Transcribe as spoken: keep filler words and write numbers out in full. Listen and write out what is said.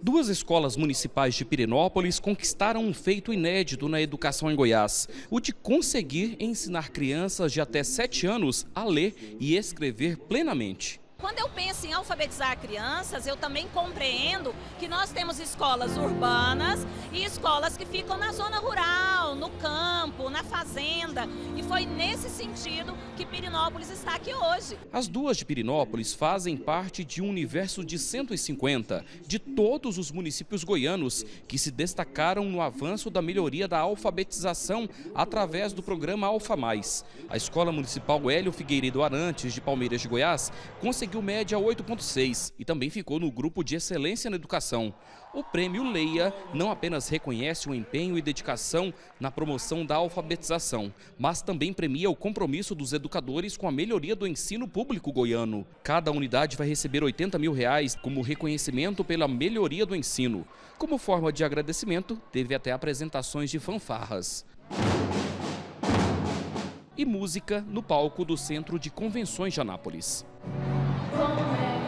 Duas escolas municipais de Pirenópolis conquistaram um feito inédito na educação em Goiás, o de conseguir ensinar crianças de até sete anos a ler e escrever plenamente. Quando eu penso em alfabetizar crianças, eu também compreendo que nós temos escolas urbanas e escolas que ficam na zona rural, no campo, na fazenda. E foi nesse sentido que Pirenópolis está aqui hoje. As duas de Pirenópolis fazem parte de um universo de cento e cinquenta de todos os municípios goianos que se destacaram no avanço da melhoria da alfabetização através do programa Alfa Mais. A Escola Municipal Hélio Figueiredo Arantes, de Palmeiras de Goiás, conseguiu conseguiu média oito ponto seis e também ficou no grupo de excelência na educação. O prêmio Leia não apenas reconhece o empenho e dedicação na promoção da alfabetização, mas também premia o compromisso dos educadores com a melhoria do ensino público goiano. Cada unidade vai receber oitenta mil reais como reconhecimento pela melhoria do ensino. Como forma de agradecimento, teve até apresentações de fanfarras e música no palco do Centro de Convenções de Anápolis. Como é